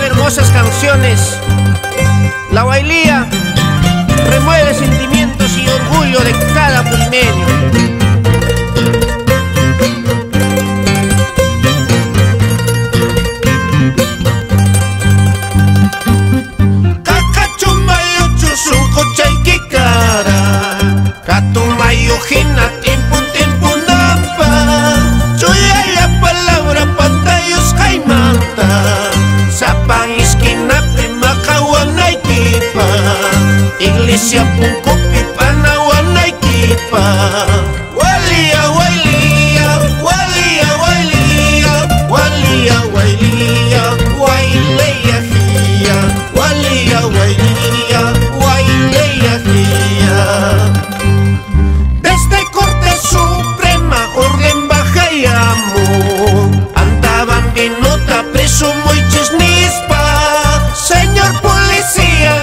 de hermosas canciones. La Huaylía remueve sentimientos y orgullo de cada pulimeño. Iglesia Puncopi Panahuanayquipa. Huaylía, Huaylía, Huaylía, Huaylía, Huaylía, Huaylía, Huaylía, Jía, Huaylía, Huaylía, Huaylía, Jía. Desde Corte Suprema, orden baja y amo, andaban bien nota preso muy chisnispa. Señor policía,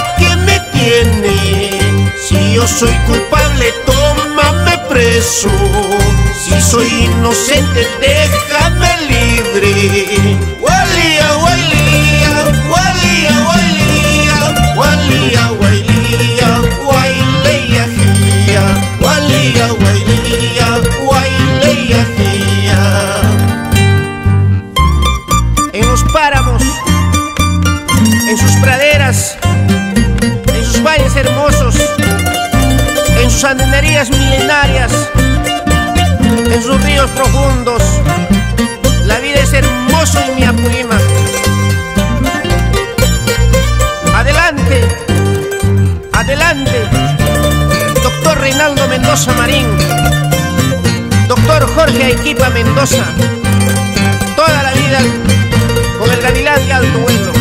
si yo soy culpable, tómame preso. Si soy inocente, déjame libre. Huaylía, Huaylía, Huaylía, Huaylía, Huaylía, Huaylía, Huaylía, Jía, Huaylía, Huaylía, Huaylía, Jía. En los páramos, en sus praderas, en sus valles hermosos, en sus andenerías milenarias, en sus ríos profundos, la vida es hermosa en mi Apurímac. Adelante, adelante, doctor Reinaldo Mendoza Marín, doctor Jorge Aiquipa Mendoza, toda la vida con el gavilán de alto vuelo.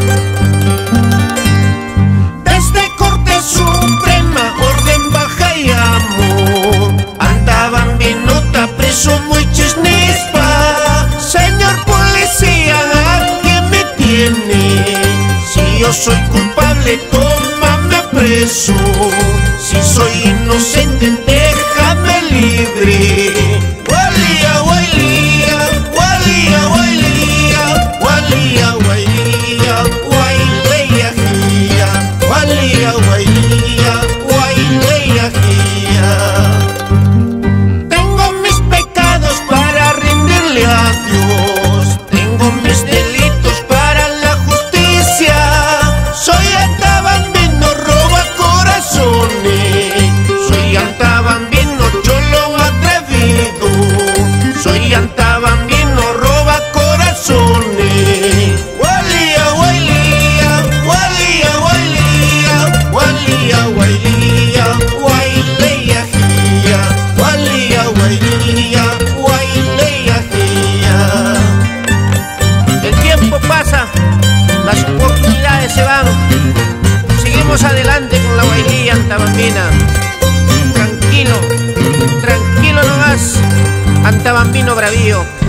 Andaban bien nota preso muy chisnispa. Señor policía, ¿a qué me tiene? Si yo soy culpable, tómame preso. Si soy inocente, déjame libre. Huaylía, Huaylía, Huaylía, Huaylía, Huaylía, Huaylía, Huaylía, Jía, Huaylía, Huaylía, Huaylía, Jía. Tengo mis pecados para rendirle a Dios, tengo mis delitos para la justicia. Soy antabambino, roba corazones. Soy antabambino, cholo atrevido. Soy antabambino, roba corazones. Huaylía, Huaylía, Huaylía, Huaylía, Huaylía, Huaylía, Huaylía, Jía, Huaylía, Huaylía, Huaylía, Jía. El tiempo pasa, las oportunidades se van. Seguimos adelante con la Huaylía antabambina. Tranquilo, tranquilo nomás, antabambino bravío.